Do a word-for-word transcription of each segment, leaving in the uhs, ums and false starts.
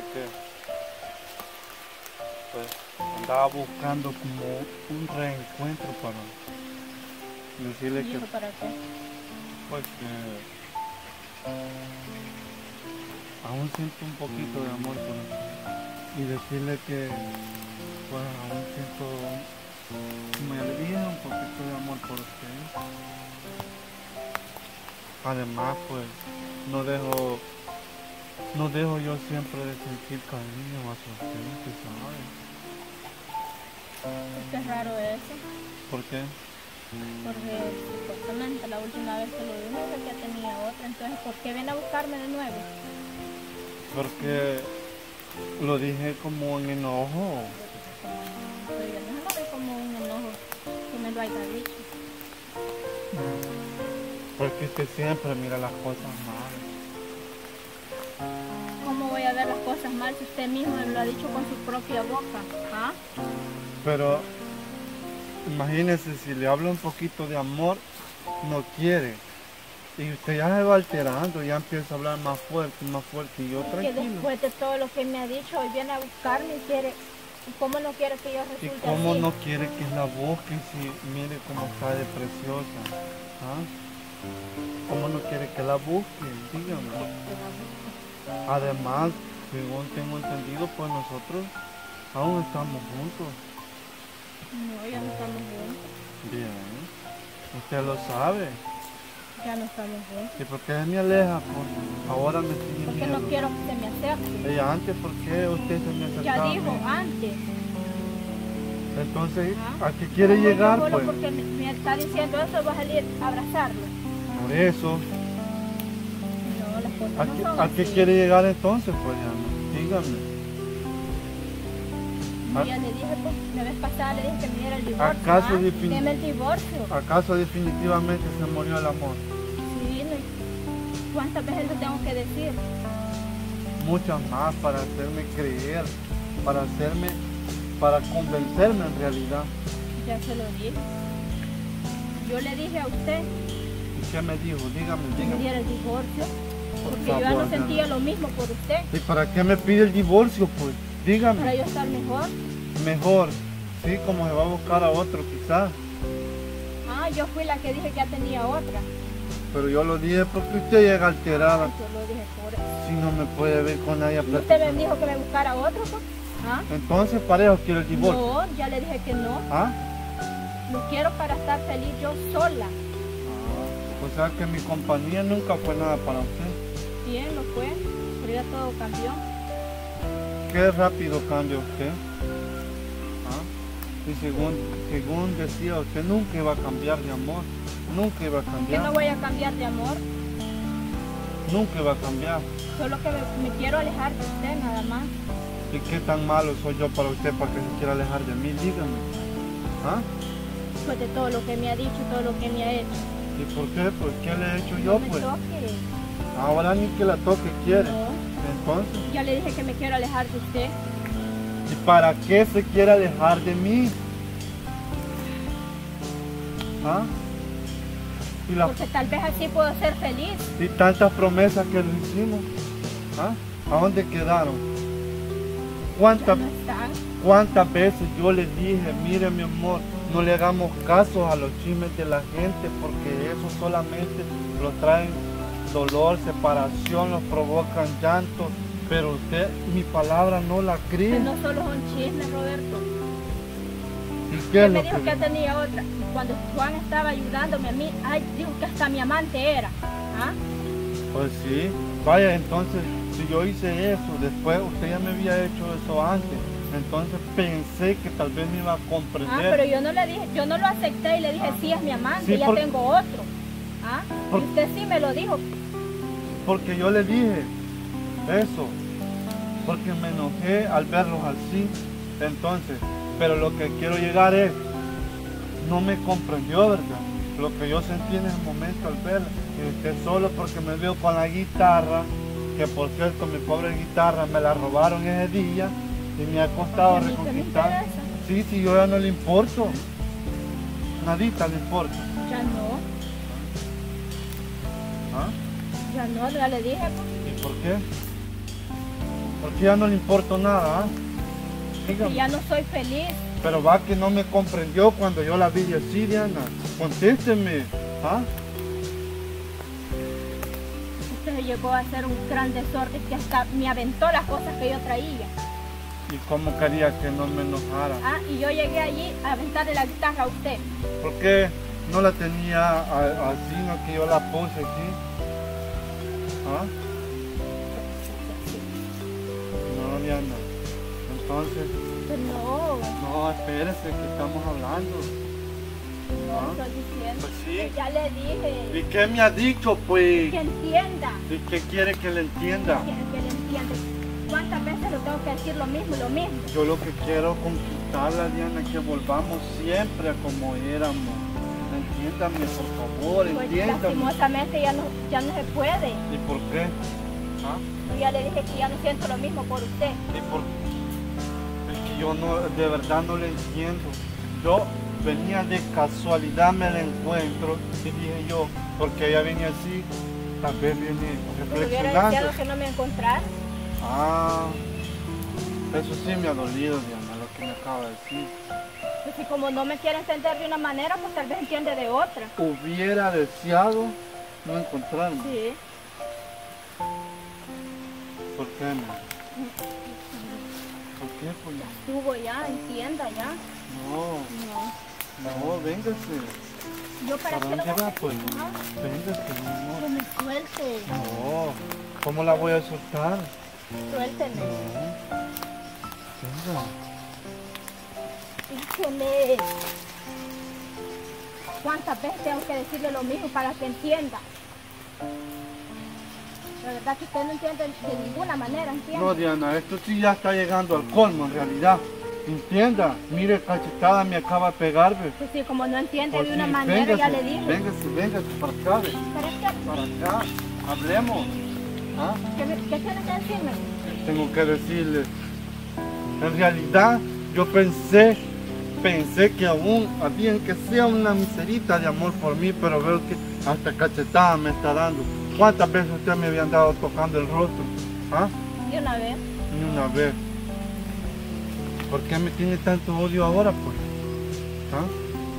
que pues andaba buscando como un reencuentro para decirle ¿Y que eso para qué? pues que aún siento un poquito de amor por usted y decirle que pues aún siento me alegría un poquito de amor por usted. Además pues no dejo no dejo yo siempre de sentir cariño hacia usted, usted sabe. Es que es raro eso, ¿Por qué? porque supuestamente la última vez que lo vi me dijo que ya tenía otra, entonces ¿por qué viene a buscarme de nuevo? Porque lo dije como en enojo. Pero yo no lo vi como un enojo que me lo haya dicho. Porque usted siempre mira las cosas mal. ¿Cómo voy a ver las cosas mal si usted mismo me lo ha dicho con su propia boca? ¿Ah? Pero imagínese si le hablo un poquito de amor, no quiere. Y usted ya se va alterando, ya empieza a hablar más fuerte, más fuerte. Y yo Que tranquilo. después de todo lo que me ha dicho, hoy viene a buscarme y quiere... ¿Y cómo no quiere que yo ¿Y resulte cómo así? no quiere que la busque si mire cómo está de preciosa? ¿Ah? ¿Cómo no quiere que la busque? Dígame. Además, según tengo entendido, pues nosotros aún estamos juntos. No, ya no estamos juntos. Bien. Usted lo sabe. Ya no estamos juntos. ¿Y por qué me aleja? Pues ahora me tiene Porque miedo. no quiero que se me acerque. Ella antes, ¿por qué usted se me acercaba? Ya dijo, antes. Entonces, ¿Ah? ¿a qué quiere No, llegar, solo pues? porque me, me está diciendo eso, va a salir a abrazarlo. Por eso. No, las cosas ¿A no qué, son a qué así. quiere llegar entonces, pues, ya? Dígame. No, ya le dije, pues, la vez pasada le dije que me diera el divorcio. ¿Acaso ¿Ah? defini- Deme el divorcio. ¿Acaso definitivamente se murió el amor? Sí, no, ¿cuántas veces le tengo que decir? Muchas más para hacerme creer, para hacerme, para convencerme en realidad. Ya se lo dije. Yo le dije a usted ¿Y qué me dijo? Dígame, que me dígame. diera el divorcio, Por porque yo ya favor, no sentía lo mismo por usted. ¿Y para qué me pide el divorcio, pues? Para Dígame. yo estar mejor. Mejor, sí, como se va a buscar a otro quizás. Ah, yo fui la que dije que ya tenía otra. Pero yo lo dije porque usted llega alterada. Yo lo dije por eso. Si no me puede ver con nadie a ¿Y usted platicar. me dijo que me buscara otro, pues? ¿Ah? Entonces, pareja, quiero el divorcio. No, ya le dije que no. ¿Ah? Lo quiero para estar feliz yo sola. Ah, o sea que mi compañía nunca fue nada para usted. Bien, lo fue, pero ya todo cambió. Qué rápido cambia usted. ¿Ah? Y según, según decía usted, nunca iba a cambiar de amor. Nunca iba a Que cambiar. no voy a cambiar de amor, Nunca iba a cambiar. solo que me, me quiero alejar de usted nada más. ¿Y qué tan malo soy yo para usted para que se quiera alejar de mí? Dígame. ¿Ah? Después de todo lo que me ha dicho y todo lo que me ha hecho. ¿Y por qué? Pues, ¿qué le he hecho yo, No me pues? toque. Ahora ni que la toque quiere. No. Entonces, Ya le dije que me quiero alejar de usted. ¿y para qué se quiere alejar de mí? ¿Ah? Y, la- Porque tal vez así puedo ser feliz. y tantas promesas que le hicimos. ¿Ah? ¿A dónde quedaron? Ya ¿Cuántas, no están. ¿Cuántas veces yo le dije, mire mi amor, no le hagamos caso a los chismes de la gente porque eso solamente lo traen dolor, separación, los provocan llanto, pero usted mi palabra no la cree. Que no solo es un chisme, Roberto. ¿Y qué es Él me lo dijo que que... tenía otra. Y cuando Juan estaba ayudándome a mí, ay, dijo que hasta mi amante era. ¿Ah? Pues sí, vaya, entonces, si yo hice eso, después usted ya me había hecho eso antes, entonces pensé que tal vez me iba a comprender. Ah, pero yo no le dije, yo no lo acepté y le dije, sí, es mi amante, Sí, ya por- tengo otro. ¿Ah? Por- Y usted sí me lo dijo. Porque yo le dije eso, porque me enojé al verlos así, entonces, pero lo que quiero llegar es, no me comprendió, ¿verdad? Lo que yo sentí en ese momento al verla, y usted solo porque me veo con la guitarra, que por cierto mi pobre guitarra me la robaron ese día, y me ha costado ¿Y a mí qué me reconquistar. interesa? Sí, sí, yo ya no le importo, nadita le importa. Ya no, ¿Ah? ya no, ya le dije. Pues. ¿Y por qué? Porque ya no le importo nada, ¿ah? Y ya no soy feliz. Pero va que no me comprendió cuando yo la vi así, Diana. Contésteme, ¿ah? Usted llegó a hacer un gran desorden que hasta me aventó las cosas que yo traía. ¿Y cómo quería que no me enojara? Ah, y yo llegué allí a aventarle la guitarra a usted. ¿Por qué no la tenía a- así, no que yo la puse aquí? ¿Ah? No, Diana. Entonces, Pues no, no, espérese que estamos hablando. no ¿Ah? estoy diciendo. Pues sí. Ya le dije. ¿Y qué me ha dicho, pues? Que entienda. ¿Y qué quiere que le entienda? Que, que le entienda. ¿Cuántas veces le tengo que decir lo mismo y lo mismo? Yo lo que quiero es conquistarla, Diana, que volvamos siempre a como éramos. Entiéndame, por favor, Pues entiéndame. lastimosamente ya no, ya no se puede. ¿Y por qué? ¿Ah? Yo ya le dije que ya no siento lo mismo por usted. ¿Y por Es que yo no, de verdad no le entiendo. Yo venía de casualidad, me la encuentro y dije yo, porque ella viene así, tal vez viene Si hubiera reflexionando. deseado que no me encontrara. Ah, eso sí me ha dolido, Diana, lo que me acaba de decir. Pues si como no me quiere entender de una manera, pues tal vez entiende de otra. Hubiera deseado no encontrarme. Sí. ¿Por qué no? ¿Por qué? Pues? Estuvo ya, entienda ya. No, No. no, véngase. Yo para ¿Para qué lo dónde voy a va, hacer? pues? Ajá. Véngase, mi amor. Que me suelte. No, ¿cómo la voy a soltar? Suélteme. No. Venga. Dígame. ¿Cuántas veces tengo que decirle lo mismo para que entienda? La verdad que usted no entiende de ninguna manera, ¿entiende? No, Diana, esto sí ya está llegando al colmo en realidad. Entienda, mire, cachetada me acaba de pegar, ve. Pues sí, como no entiende Pues de una sí, manera, ya véngase, le dije. Véngase, véngase para acá, ve. Pero es que, Para acá, hablemos. ¿Ah? ¿qué, me- qué tiene que decirme? Tengo que decirle, en realidad yo pensé, pensé que aún había que sea una miserita de amor por mí, pero veo que hasta cachetada me está dando. ¿Cuántas veces usted me había andado tocando el rostro? ¿Ah? De una vez. Ni una vez. ¿Por qué me tiene tanto odio ahora, pues? ¿Ah?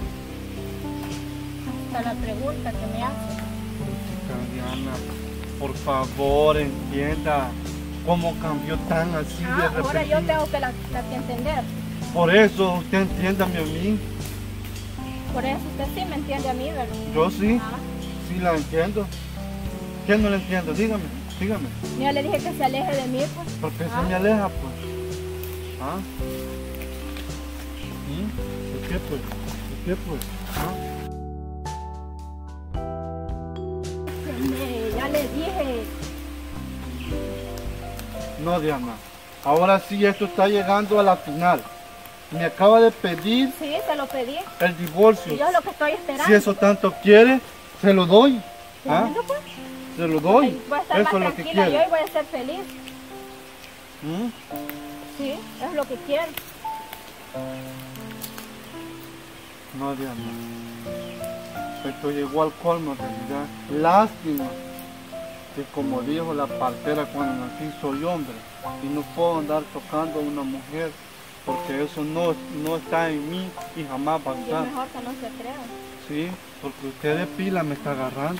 Hasta la pregunta que me hace. Chica Diana, por favor, entienda cómo cambió tan así de Ah, ahora yo repentino. tengo que, la, la que entender. Por eso, usted entiéndame a mí. Por eso usted sí me entiende a mí, ¿verdad? Yo sí, Ah, sí la entiendo. ¿Quién no la entiendo? Dígame, dígame. yo le dije que se aleje de mí, pues. Porque Ah. se me aleja, pues. ¿Ah? ¿Mm? ¿Por qué, pues? ¿Por qué, pues? ¿Ah? Eh, Ya le dije. No, Diana. Ahora sí, esto está llegando a la final. Me acaba de pedir Sí, se lo pedí. el divorcio. Y yo es lo que estoy esperando. Si eso tanto quiere, se lo doy. ¿Ah? Bueno, pues, Se lo doy. ahí voy a estar Eso es más lo que tranquila yo quiere. y voy a ser feliz. ¿Mm? Sí, es lo que quiero. No, Diana. Esto llegó al colmo en realidad. Lástima que como dijo la partera cuando nací soy hombre y no puedo andar tocando a una mujer porque eso no, no está en mí y jamás va a Y es estar. mejor que no se crea. Sí, porque usted de pila me está agarrando.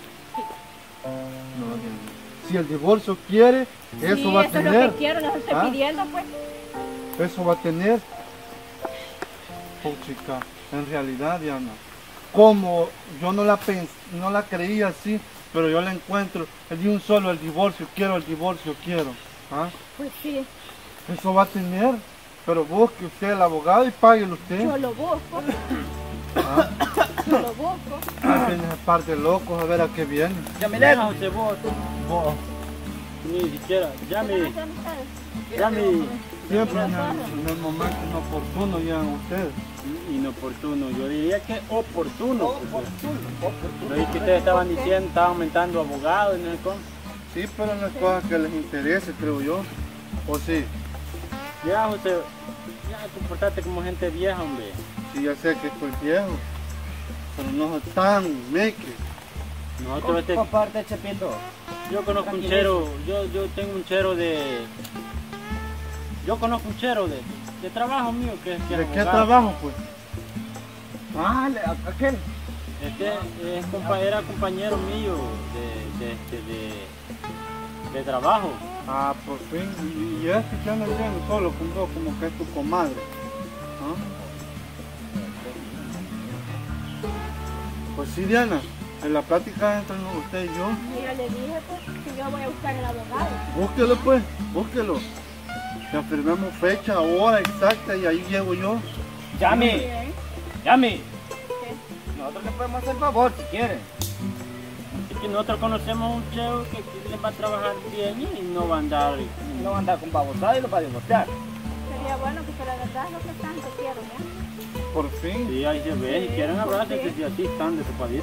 No, Diana. Si el divorcio quiere, eso Sí, va a eso es lo tener. que quiero, no estoy ¿Ah? pidiendo, pues. Eso va a tener. Oh, chica, en realidad, Diana, como yo no la pens no la creía así, pero yo la encuentro, el de un solo el divorcio, quiero el divorcio, quiero. ¿Ah? Pues sí, Eso va a tener, pero busque usted el abogado y páguelo usted. yo lo busco, ¿Ah? yo lo busco. No viene esa parte de locos a ver a qué viene. Ya me deja usted vos, Vos, ni siquiera, ya me, Gracias, amistades. ya me, siempre en el, en el momento inoportuno llegan ustedes. inoportuno, yo diría que oportuno. Oportuno, oportuno. Lo que ustedes estaban diciendo, estaban aumentando abogados, ¿no? ¿Cómo? Sí, pero no es cosa que les interese, creo yo. ¿O sí? Ya, José, ya comportate como gente vieja, hombre. Sí, ya sé que estoy viejo, pero no soy tan meque. Nosotros este, Comparte, Chepito. yo conozco un chero, yo, yo tengo un chero de, yo conozco un chero de, de trabajo mío que, que es ¿De qué abogado. trabajo, pues? Ah, le- ¿a- aquel? Este es compa- era compañero mío de, de, este, de, de trabajo. Ah, por fin. Y, y este que anda haciendo solo con vos, como que es tu comadre. ¿Ah? Pues sí, Diana, en la plática entre usted y yo, Y yo le dije pues que yo voy a buscar el abogado. búsquelo pues, búsquelo. Que afirmemos fecha, hora exacta y ahí llego yo. Yami, Bien. Yami. ¿Qué? Nosotros le podemos hacer favor si quieren. Es que nosotros conocemos un chero que, que le va a trabajar bien y no va a andar. No va a andar con babosada y lo va a divorciar. Sería bueno que fuera verdad lo que tanto quiero, ¿ya? Por fin. Sí, ahí se ve, si Sí, quieren hablar, ¿por qué? que si así están desocupados.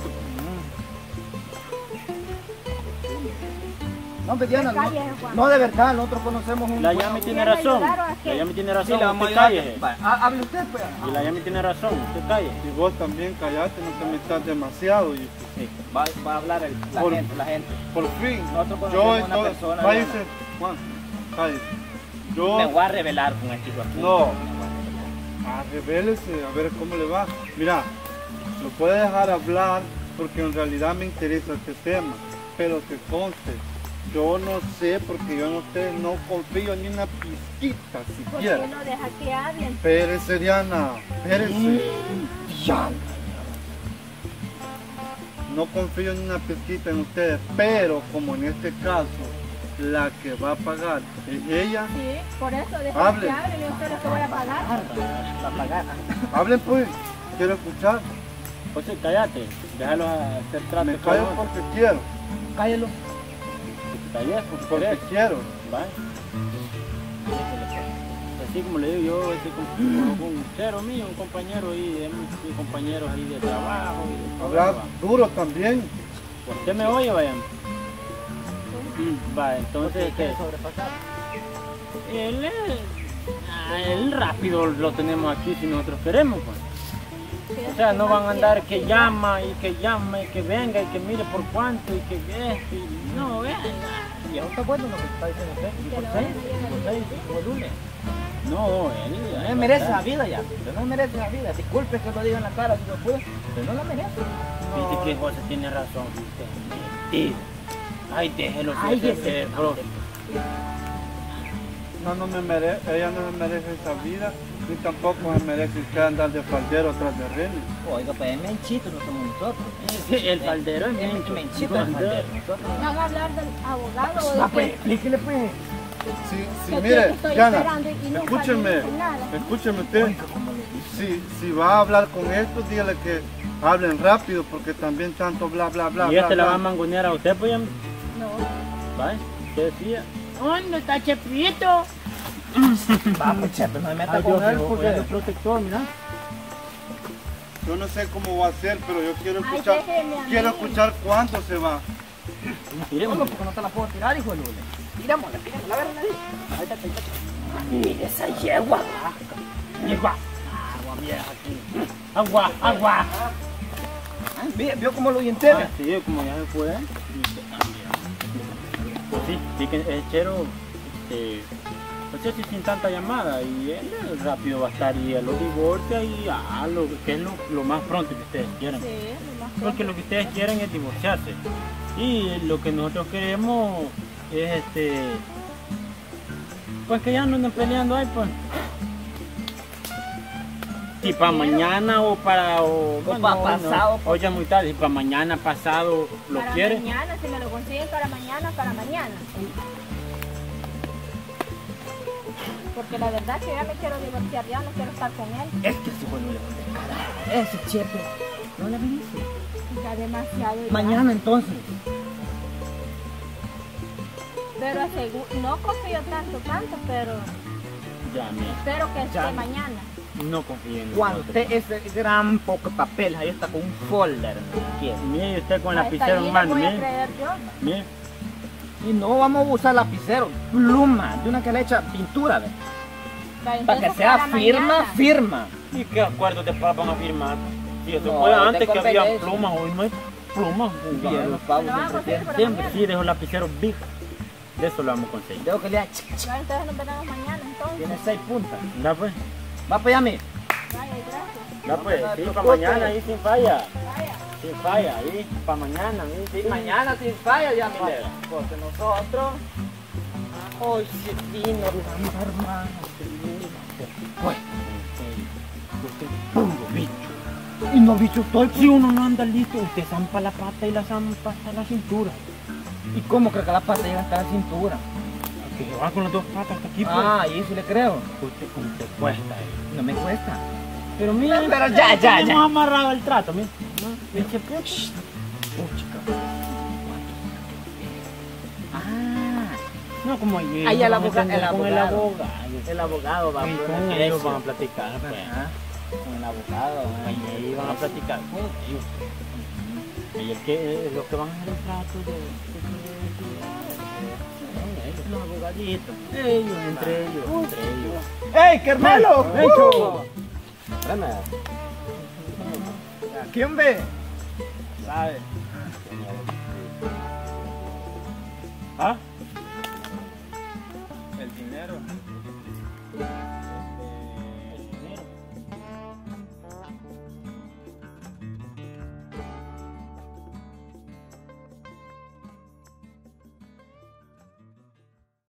No, hombre, Diana, Te calles, no, Juan. no, de verdad, nosotros conocemos un La buen Yami tiene ¿Quiere razón. ayudar o a qué? La Yami tiene Sí, razón, le vamos a usted ayudar. calle. Va, ha- Hable usted, pues. Y la Yami tiene razón, usted calle. Y vos también callate, no te metas demasiado. Y Sí, va, va a hablar el- la Por- gente, la gente. por fin, Nosotros conocemos yo una estoy. persona, Cállese, Juan, cállese. Yo. Me voy a revelar con este hijo aquí. No. Me voy a revelar. Ah, revélese, a ver cómo le va. Mira, lo puede dejar hablar porque en realidad me interesa este tema, pero que conste, yo no sé porque yo en ustedes no confío ni una pizquita ¿Por siquiera. qué no deja que hablen? Espérese, Diana, espérese. Ya. No confío ni una pizquita en ustedes, pero como en este caso la que va a pagar es ella, Sí, por eso deja Hable. que hablen y usted lo que voy a pagar. Va a pagar. hablen pues, quiero escuchar, José, cállate, déjalo hacer trato. me con callo vos. porque quiero, Cállalo. Que te calles porque porque querés. quiero. Vale. Así como le digo yo, ese con, con un chero mío, un compañero ahí, de mis compañeros ahí de trabajo. Y de todo, Hablar va. duro también. ¿Usted me oye, vayan? Va, entonces, ¿Qué quiere este, sobrepasar? él, es- ah, él rápido lo tenemos aquí si nosotros queremos, pues. Sí, O sea, no van a andar que sí. llama y que llama y que venga y que mire por cuánto y que esto y no, vean. Y eso está bueno lo que está diciendo usted. ¿Y Que por lo seis? vaya bien ¿Y por el seis? ¿Y por lunes? No, él. No me merece la vida ya. Usted no merece la vida. Disculpe que lo diga en la cara si yo puedo. Usted no la merece. Dice que José tiene razón, usted. Mentira. Ay, déjelo Ay, ser, ese- ser, bro. No, no me merece, ella no me merece esa vida, ni tampoco me merece usted andar de faldero atrás de René. Oiga, pues es menchito, no somos nosotros. Sí, el faldero es Es mencho. menchito el faldero. Nosotros no. ¿Van a hablar del abogado o Ah, de pues, qué? explíquele pues. Sí, sí, Que mire, estoy Diana, esperando y nunca escúcheme, me dicen nada. escúcheme usted. Si, si va a hablar con esto, dígale que hablen rápido, porque también tanto bla, bla, bla, Y bla, este la bla. va a mangonear a usted, pues ya. No. ¿Vale? ¿Qué decía? ¿Dónde está Chepito? Va, pues, chepe, no me meta Ay, con Dios él mío, porque... es el protector, mira. Yo no sé cómo va a ser, pero yo quiero Ay, escuchar, déjeme a mí. quiero escuchar cuánto se va. Miremos. ¿Cómo? Porque no te la puedo tirar, hijo de Lule. Tirámosla, tirámosla, a ver, nadie. Ahí está, ahí está. Mire esa yegua. Yegua. Agua vieja aquí. Agua, agua. Ay, ¿Vio, vio cómo lo orienté? Ah, sí, como ya se fue. Pues sí, sí que el chero, este, no sé si sin tanta llamada y él eh, rápido va a estar y él lo divorcia y ah, lo que es lo, lo más pronto que ustedes quieran. Sí, lo más Porque lo que ustedes quieren es divorciarse. Y lo que nosotros queremos es este, pues que ya no anden peleando ahí, pues. Si para mañana o para o, pa' pasado, Hoy ya es muy tarde, si para mañana pasado lo para quiere. mañana, si me lo consiguen para mañana, para mañana. Porque la verdad que ya me quiero divorciar, ya no quiero estar con él. Es que ese bueno le va a descarar. Ese chepe. No le merece. Ya demasiado. ya. Mañana entonces. Pero asegu- no confío tanto, tanto, pero Ya, mira, espero que esté Ya. mañana. no confíen en Cuando nosotros. usted ese gran poco papel, ahí está con un folder, ¿no? ¿Quiere? Mire usted con Hasta lapicero ahí en le mano, voy a mire, creer yo. mire. Y no vamos a usar lapicero, pluma, de una que le echa pintura, ¿ve? Va, Para que entonces sea para firma, mañana. firma. ¿Y qué acuerdos de paz van a firmar? Si eso No, fue de antes que había conveniencia. plumas, hoy no hay plumas. Bien, los pagos Lo vamos a siempre hacer para Siempre mañana. sí, dejo lapiceros big. De eso lo vamos a conseguir. Dejo que le haga chic, chic. Ya, entonces nos veremos mañana, entonces. Tiene seis puntas. Da pues. Va para allá, mi. Vaya, gracias. Da pues. No me Sí, para preocupes. mañana ahí sin falla. Vaya. Sin falla, ahí. Para mañana, ahí. Sí, mañana sin falla ya, mi. Vaya. Porque nosotros... Hoy sí vino, hermano. Pues. Usted es puro bicho. Y no, bicho, estoy... Si uno no anda listo, usted zampa la pata y la zampa hasta la cintura. ¿Y cómo creo que la pata llega hasta la cintura? Que se va con las dos patas hasta aquí, pues. Ah, y eso le creo. Usted, usted cuesta, eh. No me cuesta. Pero mira, Pero ya, ya, hemos ya. amarrado el trato, mira. Eche pues. Ah, No, como ahí. Ahí el vamos a aboga- entender el con el abogado. abogado. El abogado va a Sí, hablar con con ellos ellos, van a platicar, pues. ajá. Con el abogado. Ahí, ahí van a platicar con ellos. Y es que los que van a hacer el trato de, de, de, de los abogaditos. Ellos, entre ellos, entre ellos. ¡Ey, Carmelo! ¡Hecho! ¿Quién ve? ¿Sabe? ¿Ah? El dinero.